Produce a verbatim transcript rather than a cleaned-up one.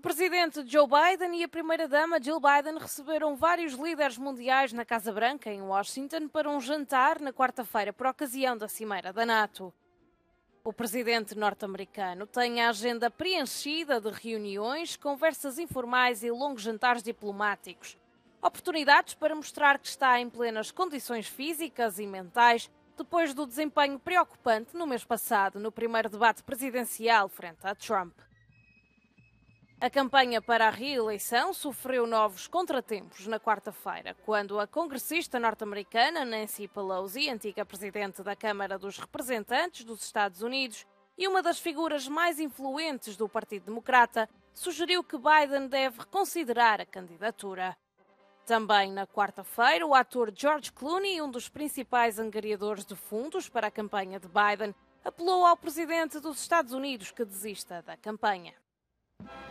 O presidente Joe Biden e a primeira-dama Jill Biden receberam vários líderes mundiais na Casa Branca, em Washington, para um jantar na quarta-feira, por ocasião da Cimeira da NATO. O presidente norte-americano tem a agenda preenchida de reuniões, conversas informais e longos jantares diplomáticos. Oportunidades para mostrar que está em plenas condições físicas e mentais, depois do desempenho preocupante no mês passado, no primeiro debate presidencial frente a Trump. A campanha para a reeleição sofreu novos contratempos na quarta-feira, quando a congressista norte-americana Nancy Pelosi, antiga presidente da Câmara dos Representantes dos Estados Unidos e uma das figuras mais influentes do Partido Democrata, sugeriu que Biden deve reconsiderar a candidatura. Também na quarta-feira, o ator George Clooney, um dos principais angariadores de fundos para a campanha de Biden, apelou ao presidente dos Estados Unidos que desista da campanha.